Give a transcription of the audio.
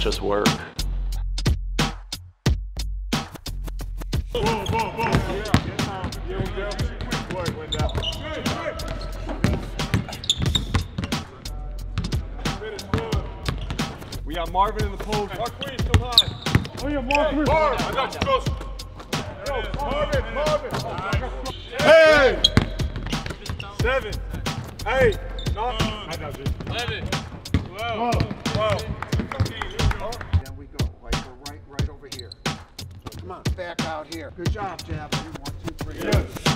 just work. We got Marvin in the post. Marquise, come high. Oh yeah, Marvin. Marvin, I got you close. Yo, Marvin. Hey! 7, 8, 9. I got you. 11, 12. Then we go. Right over here. Come on, back out here. Good job, Jeff. 1, 2, 3. Yes.